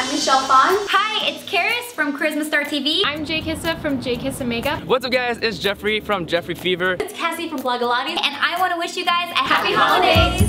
I'm Michelle Phan. Hi, it's Charis from CHARISMASTARtv. I'm JkissaMakeup from JkissaMakeup. What's up guys, it's Jeffrey from JeffreyFever. It's Cassie from Blogilates, and I want to wish you guys a happy holidays.